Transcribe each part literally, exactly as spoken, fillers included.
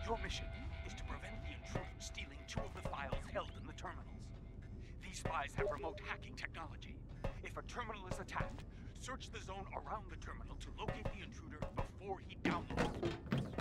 Your mission is to prevent the intruder stealing two of the files held in the terminals. These spies have remote hacking technology. If a terminal is attacked, search the zone around the terminal to locate the intruder before he downloads it.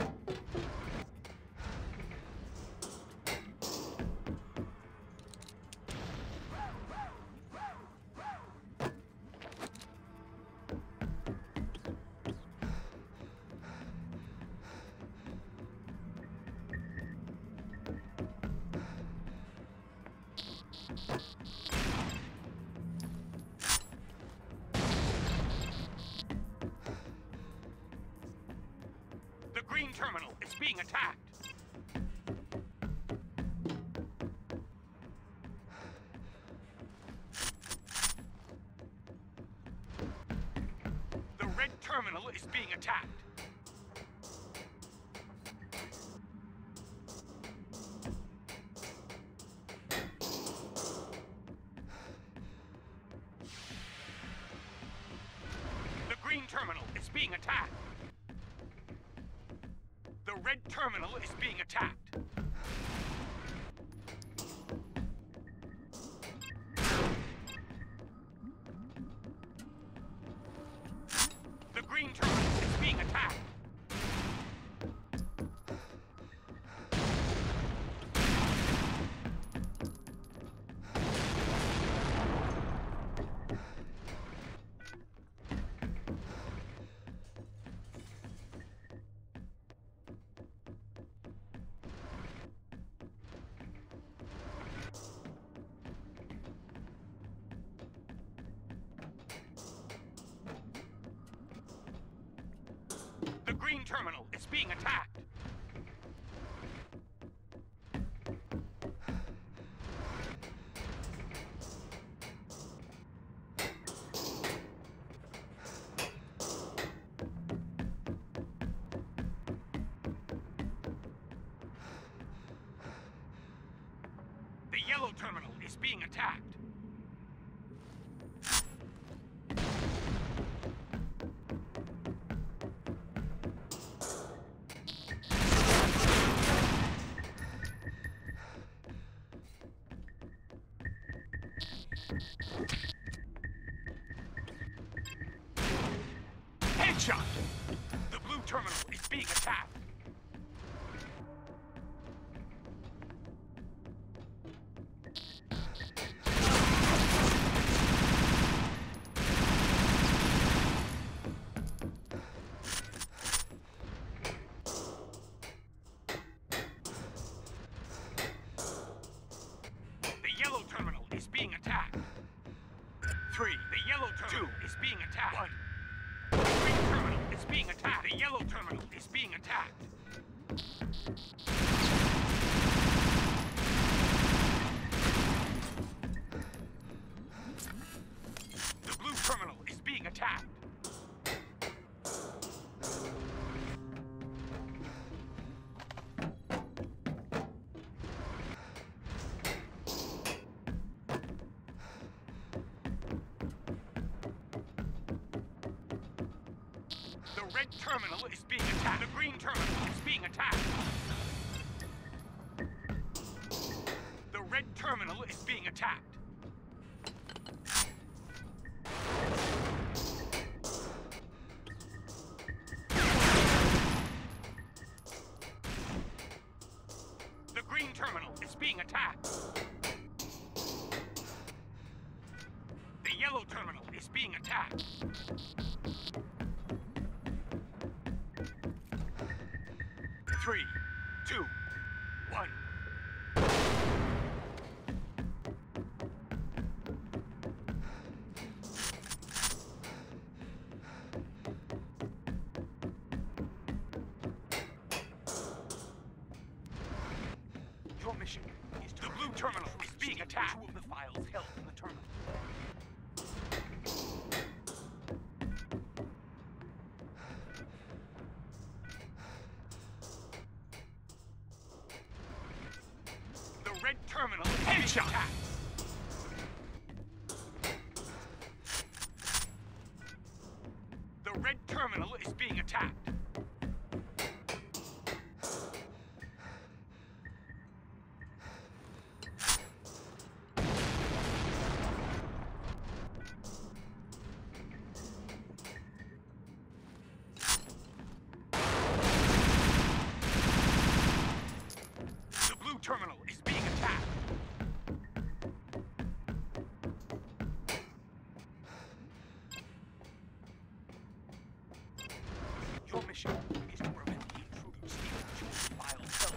The green terminal is being attacked. The red terminal is being attacked. The green terminal is being attacked. The red terminal is being attacked. The green terminal is being attacked. The green terminal is being attacked. The yellow terminal is being attacked. Headshot! The blue terminal is being attacked. The yellow terminal is being attacked. Three. The yellow terminal Two. is being attacked. One. The green terminal is being attacked. The yellow terminal is being attacked. The blue terminal is being attacked. The red terminal is being attacked. The green terminal is being attacked. The red terminal is being attacked. The green terminal is being attacked. The yellow terminal is being attacked. Three, two, one. Your mission is to... The blue terminal is being attacked. Two of the files held in the terminal. Red terminal is being attacked. The red terminal is being attacked. Your mission is to prevent the intruder stealing two of the files held.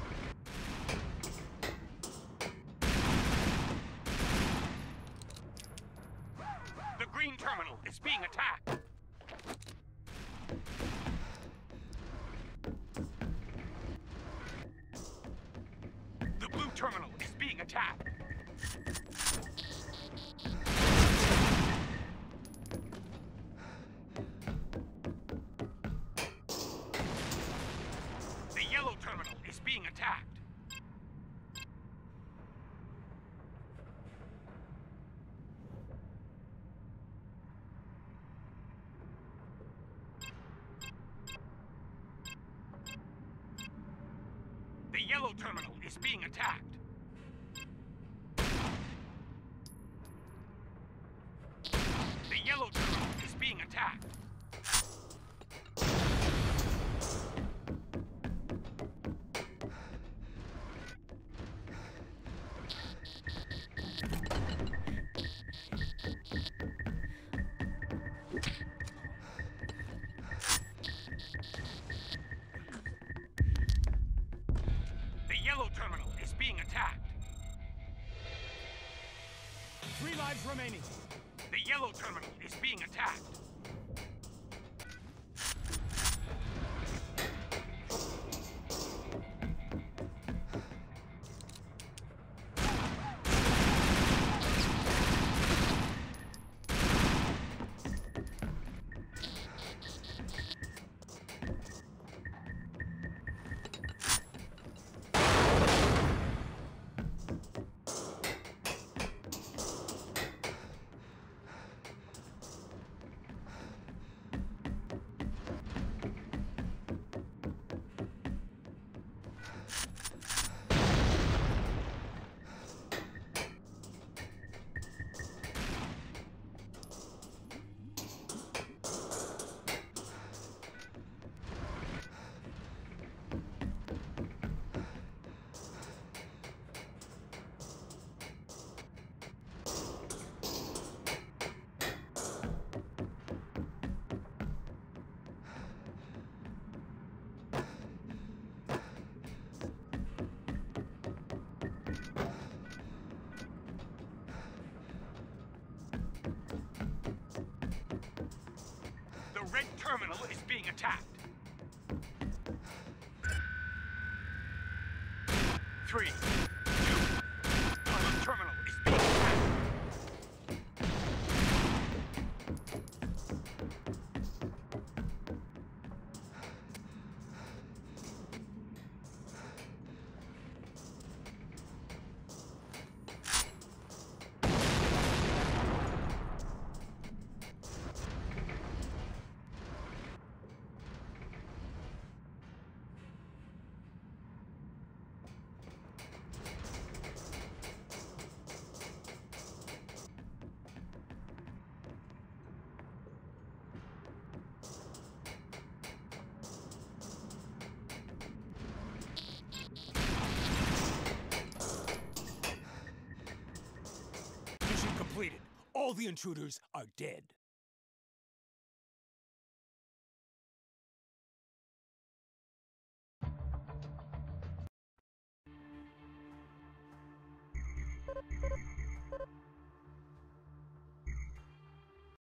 The green terminal is being attacked. The blue terminal is being attacked. The yellow terminal is being attacked. The yellow terminal is being attacked. The yellow terminal is being attacked. The yellow terminal is being attacked. Three lives remaining. The yellow terminal is being attacked. The red terminal is being attacked. Three, two, one. Terminal is being attacked. Mission completed. All the intruders are dead. You